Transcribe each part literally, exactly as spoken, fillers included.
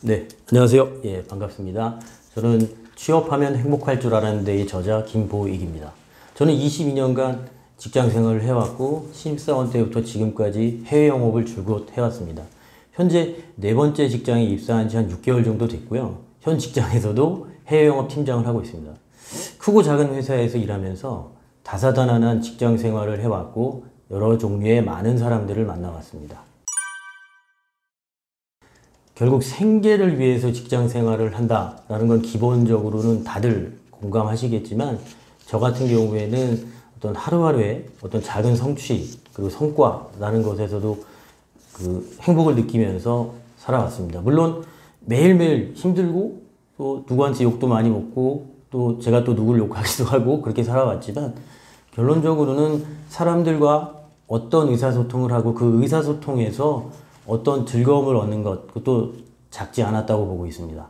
네, 안녕하세요. 예, 반갑습니다. 저는 취업하면 행복할 줄 알았는데의 저자 김보익입니다. 저는 이십이 년간 직장 생활을 해왔고 신입사원 때부터 지금까지 해외 영업을 줄곧 해왔습니다. 현재 네 번째 직장에 입사한 지 한 육 개월 정도 됐고요. 현 직장에서도 해외 영업 팀장을 하고 있습니다. 크고 작은 회사에서 일하면서 다사다난한 직장 생활을 해왔고 여러 종류의 많은 사람들을 만나왔습니다. 결국 생계를 위해서 직장 생활을 한다라는 건 기본적으로는 다들 공감하시겠지만 저 같은 경우에는 어떤 하루하루의 어떤 작은 성취 그리고 성과라는 것에서도 그 행복을 느끼면서 살아왔습니다. 물론 매일매일 힘들고 또 누구한테 욕도 많이 먹고 또 제가 또 누굴 욕하기도 하고 그렇게 살아왔지만 결론적으로는 사람들과 어떤 의사소통을 하고 그 의사소통에서 어떤 즐거움을 얻는 것, 그것도 작지 않았다고 보고 있습니다.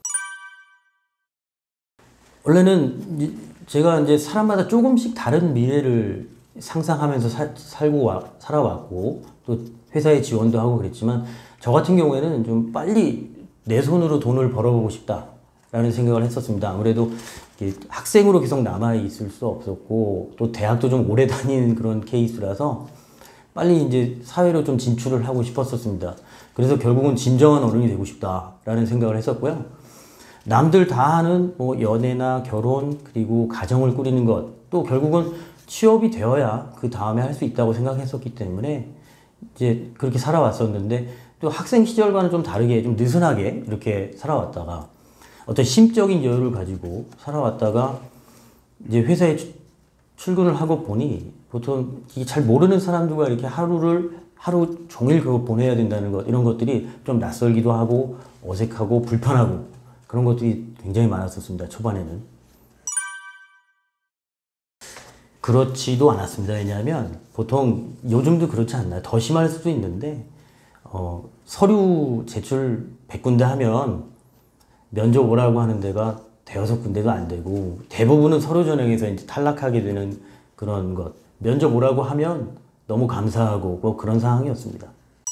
원래는 제가 이제 사람마다 조금씩 다른 미래를 상상하면서 살, 살고 와, 살아왔고, 또 회사에 지원도 하고 그랬지만, 저 같은 경우에는 좀 빨리 내 손으로 돈을 벌어보고 싶다라는 생각을 했었습니다. 아무래도 학생으로 계속 남아있을 수 없었고, 또 대학도 좀 오래 다닌 그런 케이스라서, 빨리 이제 사회로 좀 진출을 하고 싶었었습니다. 그래서 결국은 진정한 어른이 되고 싶다라는 생각을 했었고요. 남들 다 하는 뭐 연애나 결혼 그리고 가정을 꾸리는 것, 또 결국은 취업이 되어야 그 다음에 할 수 있다고 생각했었기 때문에 이제 그렇게 살아왔었는데 또 학생 시절과는 좀 다르게 좀 느슨하게 이렇게 살아왔다가 어떤 심적인 여유를 가지고 살아왔다가 이제 회사에 출근을 하고 보니 보통 잘 모르는 사람들과 이렇게 하루를 하루 종일 그거 보내야 된다는 것 이런 것들이 좀 낯설기도 하고 어색하고 불편하고 그런 것들이 굉장히 많았었습니다. 초반에는 그렇지도 않았습니다. 왜냐하면 보통 요즘도 그렇지 않나요? 더 심할 수도 있는데 어, 서류 제출 백 군데 하면 면접 오라고 하는 데가 대여섯 군데도 안 되고 대부분은 서류 전형에서 이제 탈락하게 되는 그런 것 면접 오라고 하면 너무 감사하고 뭐 그런 상황이었습니다.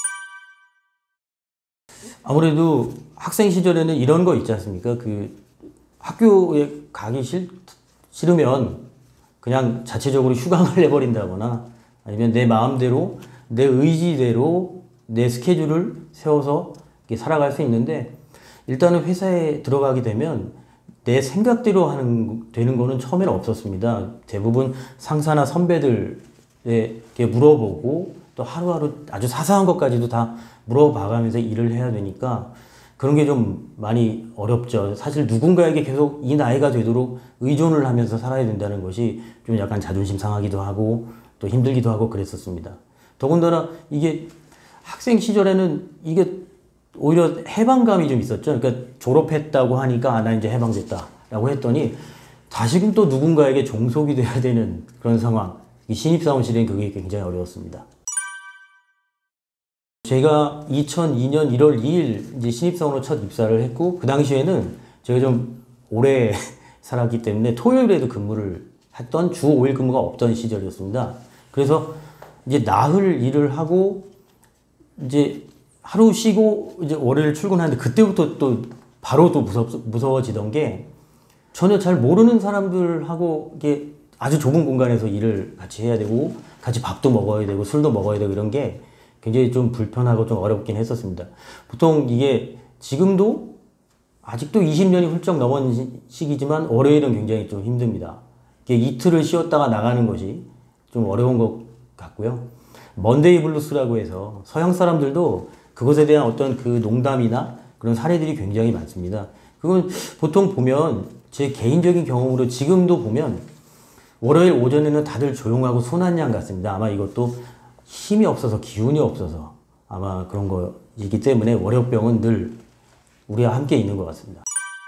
아무래도 학생 시절에는 이런 거 있지 않습니까? 그 학교에 가기 싫, 싫으면 그냥 자체적으로 휴강을 내버린다거나 아니면 내 마음대로 내 의지대로 내 스케줄을 세워서 살아갈 수 있는데 일단은 회사에 들어가게 되면 내 생각대로 하는, 되는 거는 처음에는 없었습니다. 대부분 상사나 선배들에게 물어보고 또 하루하루 아주 사소한 것까지도 다 물어봐가면서 일을 해야 되니까 그런 게 좀 많이 어렵죠. 사실 누군가에게 계속 이 나이가 되도록 의존을 하면서 살아야 된다는 것이 좀 약간 자존심 상하기도 하고 또 힘들기도 하고 그랬었습니다. 더군다나 이게 학생 시절에는 이게 오히려 해방감이 좀 있었죠. 그러니까 졸업했다고 하니까 아, 나 이제 해방됐다 라고 했더니 다시금 또 누군가에게 종속이 돼야 되는 그런 상황. 신입사원 시대엔 그게 굉장히 어려웠습니다. 제가 이천이 년 일월 이일 이제 신입사원으로 첫 입사를 했고 그 당시에는 제가 좀 오래 살았기 때문에 토요일에도 근무를 했던 주 오 일 근무가 없던 시절이었습니다. 그래서 이제 나흘 일을 하고 이제 하루 쉬고 이제 월요일 출근하는데 그때부터 또 바로 또 무섭, 무서워지던 게 전혀 잘 모르는 사람들하고 이게 아주 좁은 공간에서 일을 같이 해야 되고 같이 밥도 먹어야 되고 술도 먹어야 되고 이런 게 굉장히 좀 불편하고 좀 어렵긴 했었습니다. 보통 이게 지금도 아직도 이십 년이 훌쩍 넘은 시기지만 월요일은 굉장히 좀 힘듭니다. 이게 이틀을 쉬었다가 나가는 것이 좀 어려운 것 같고요. 먼데이 블루스라고 해서 서양 사람들도 그것에 대한 어떤 그 농담이나 그런 사례들이 굉장히 많습니다. 그건 보통 보면 제 개인적인 경험으로 지금도 보면 월요일 오전에는 다들 조용하고 순한 양 같습니다. 아마 이것도 힘이 없어서 기운이 없어서 아마 그런 거이기 때문에 월요병은 늘 우리와 함께 있는 것 같습니다.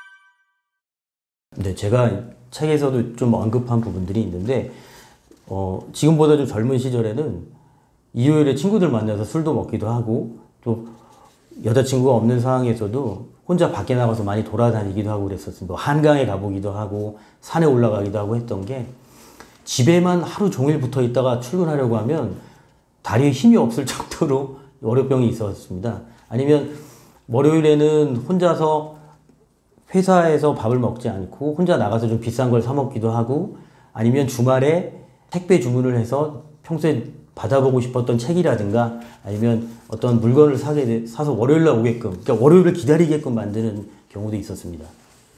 근데 제가 책에서도 좀 언급한 부분들이 있는데 어, 지금보다 좀 젊은 시절에는 일요일에 친구들 만나서 술도 먹기도 하고 또 여자친구가 없는 상황에서도 혼자 밖에 나가서 많이 돌아다니기도 하고 그랬었습니다. 한강에 가보기도 하고 산에 올라가기도 하고 했던 게 집에만 하루 종일 붙어 있다가 출근하려고 하면 다리에 힘이 없을 정도로 월요병이 있었습니다. 아니면 월요일에는 혼자서 회사에서 밥을 먹지 않고 혼자 나가서 좀 비싼 걸 사 먹기도 하고, 아니면 주말에 택배 주문을 해서 평소에 받아보고 싶었던 책이라든가 아니면 어떤 물건을 사게 돼, 사서 월요일날 오게끔, 그러니까 월요일을 기다리게끔 만드는 경우도 있었습니다.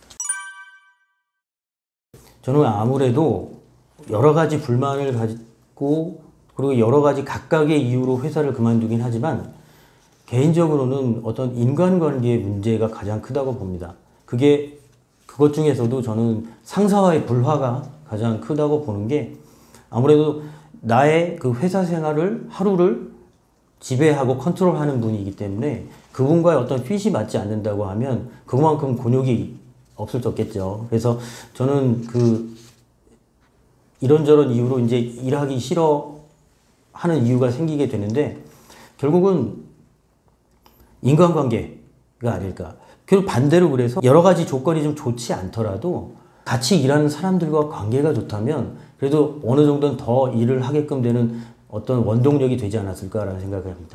저는 아무래도 여러 가지 불만을 가지고 그리고 여러 가지 각각의 이유로 회사를 그만두긴 하지만 개인적으로는 어떤 인간관계의 문제가 가장 크다고 봅니다. 그게 그것 중에서도 저는 상사와의 불화가 가장 크다고 보는 게, 아무래도 나의 그 회사 생활을 하루를 지배하고 컨트롤하는 분이기 때문에 그분과의 어떤 핏이 맞지 않는다고 하면 그만큼 곤욕이 없을 수 없겠죠. 그래서 저는 그 이런저런 이유로 이제 일하기 싫어 하는 이유가 생기게 되는데, 결국은 인간관계가 아닐까. 그리고 반대로 그래서 여러 가지 조건이 좀 좋지 않더라도 같이 일하는 사람들과 관계가 좋다면 그래도 어느 정도는 더 일을 하게끔 되는 어떤 원동력이 되지 않았을까라는 생각을 합니다.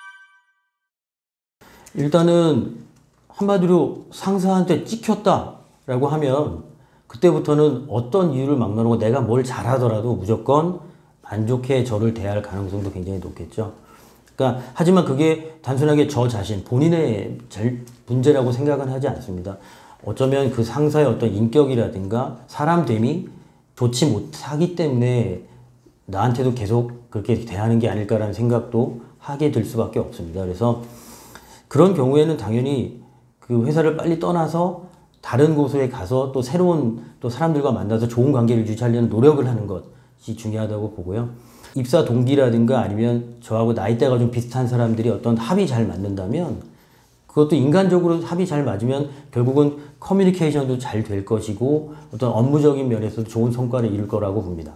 일단은 한마디로 상사한테 찍혔다라고 하면 그때부터는 어떤 이유를 막론하고 내가 뭘 잘하더라도 무조건 안 좋게 저를 대할 가능성도 굉장히 높겠죠. 그러니까 하지만 그게 단순하게 저 자신, 본인의 문제라고 생각은 하지 않습니다. 어쩌면 그 상사의 어떤 인격이라든가 사람됨이 좋지 못하기 때문에 나한테도 계속 그렇게 대하는 게 아닐까라는 생각도 하게 될 수밖에 없습니다. 그래서 그런 경우에는 당연히 그 회사를 빨리 떠나서 다른 곳에 가서 또 새로운 또 사람들과 만나서 좋은 관계를 유지하려는 노력을 하는 것이 중요하다고 보고요. 입사 동기라든가 아니면 저하고 나이대가 좀 비슷한 사람들이 어떤 합이 잘 맞는다면, 그것도 인간적으로 합이 잘 맞으면 결국은 커뮤니케이션도 잘 될 것이고 어떤 업무적인 면에서도 좋은 성과를 이룰 거라고 봅니다.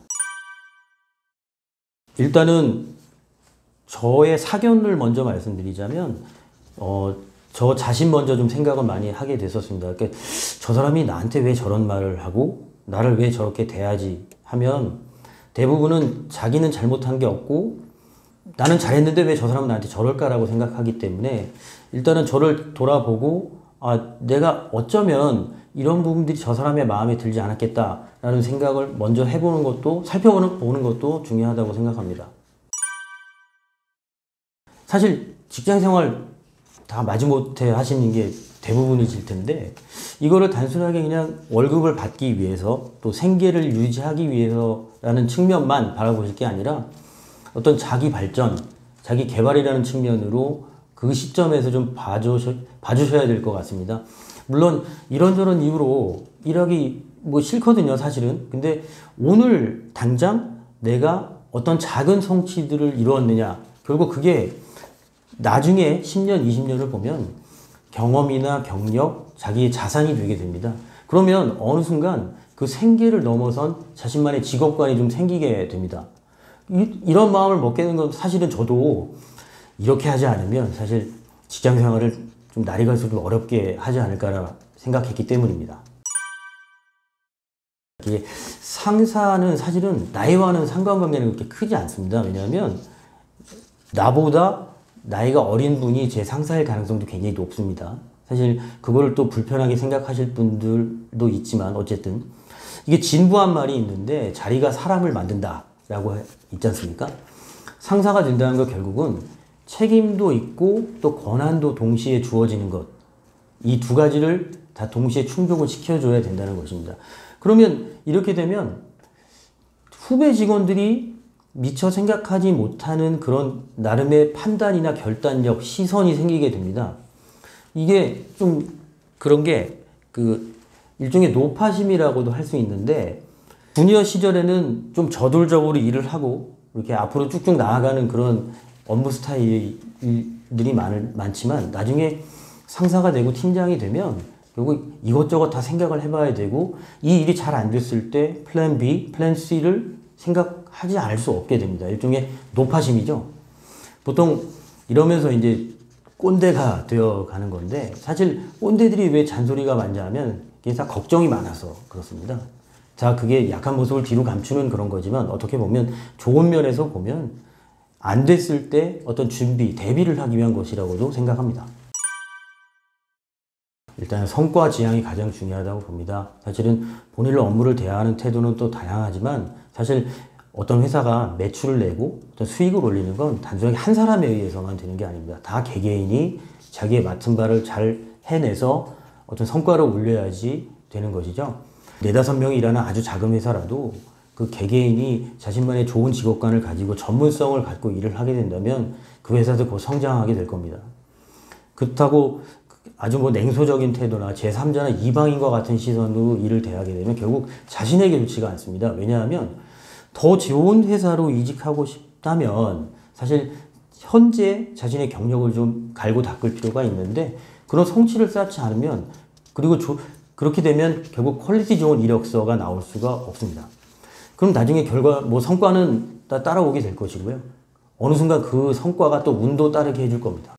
일단은 저의 사견을 먼저 말씀드리자면 어, 저 자신 먼저 좀 생각을 많이 하게 됐었습니다. 그러니까 저 사람이 나한테 왜 저런 말을 하고 나를 왜 저렇게 대하지 하면 대부분은 자기는 잘못한 게 없고 나는 잘했는데 왜 저 사람은 나한테 저럴까라고 생각하기 때문에 일단은 저를 돌아보고 아, 내가 어쩌면 이런 부분들이 저 사람의 마음에 들지 않았겠다라는 생각을 먼저 해보는 것도, 살펴보는 보는 것도 중요하다고 생각합니다. 사실 직장생활 다 마지못해 하시는 게 대부분이실 텐데 이거를 단순하게 그냥 월급을 받기 위해서 또 생계를 유지하기 위해서라는 측면만 바라보실 게 아니라 어떤 자기 발전, 자기 개발이라는 측면으로 그 시점에서 좀 봐주셔, 봐주셔야 될 것 같습니다. 물론 이런저런 이유로 일하기 뭐 싫거든요, 사실은. 근데 오늘 당장 내가 어떤 작은 성취들을 이루었느냐, 결국 그게 나중에 십 년, 이십 년을 보면 경험이나 경력, 자기의 자산이 되게 됩니다. 그러면 어느 순간 그 생계를 넘어선 자신만의 직업관이 좀 생기게 됩니다. 이, 이런 마음을 먹게 된 건 사실은 저도 이렇게 하지 않으면 사실 직장 생활을 좀 날이 갈수록 좀 어렵게 하지 않을까 생각했기 때문입니다. 상사는 사실은 나이와는 상관관계는 그렇게 크지 않습니다. 왜냐하면 나보다 나이가 어린 분이 제 상사일 가능성도 굉장히 높습니다. 사실 그거를 또 불편하게 생각하실 분들도 있지만 어쨌든 이게 진부한 말이 있는데 자리가 사람을 만든다라고 있지 않습니까? 상사가 된다는 거 결국은 책임도 있고 또 권한도 동시에 주어지는 것, 이 두 가지를 다 동시에 충족을 시켜줘야 된다는 것입니다. 그러면 이렇게 되면 후배 직원들이 미처 생각하지 못하는 그런 나름의 판단이나 결단력, 시선이 생기게 됩니다. 이게 좀 그런 게 그 일종의 노파심이라고도 할 수 있는데, 주니어 시절에는 좀 저돌적으로 일을 하고 이렇게 앞으로 쭉쭉 나아가는 그런 업무 스타일들이 많, 많지만 나중에 상사가 되고 팀장이 되면 결국 이것저것 다 생각을 해봐야 되고 이 일이 잘 안 됐을 때 플랜 B, 플랜 C를 생각하지 않을 수 없게 됩니다. 일종의 노파심이죠. 보통 이러면서 이제 꼰대가 되어가는 건데 사실 꼰대들이 왜 잔소리가 많냐 하면 이게 다 걱정이 많아서 그렇습니다. 자, 그게 약한 모습을 뒤로 감추는 그런 거지만 어떻게 보면 좋은 면에서 보면 안 됐을 때 어떤 준비, 대비를 하기 위한 것이라고도 생각합니다. 일단 성과 지향이 가장 중요하다고 봅니다. 사실은 본인의 업무를 대하는 태도는 또 다양하지만 사실 어떤 회사가 매출을 내고 어떤 수익을 올리는 건 단순하게 한 사람에 의해서만 되는 게 아닙니다. 다 개개인이 자기의 맡은 바를 잘 해내서 어떤 성과를 올려야지 되는 것이죠. 네다섯 명이 일하는 아주 작은 회사라도 그 개개인이 자신만의 좋은 직업관을 가지고 전문성을 갖고 일을 하게 된다면 그 회사도 곧 성장하게 될 겁니다. 그렇다고 아주 뭐 냉소적인 태도나 제삼자나 이방인과 같은 시선으로 일을 대하게 되면 결국 자신에게 좋지가 않습니다. 왜냐하면 더 좋은 회사로 이직하고 싶다면 사실 현재 자신의 경력을 좀 갈고 닦을 필요가 있는데 그런 성취를 쌓지 않으면 그리고 조, 그렇게 되면 결국 퀄리티 좋은 이력서가 나올 수가 없습니다. 그럼 나중에 결과 뭐 성과는 다 따라오게 될 것이고요. 어느 순간 그 성과가 또 운도 따르게 해줄 겁니다.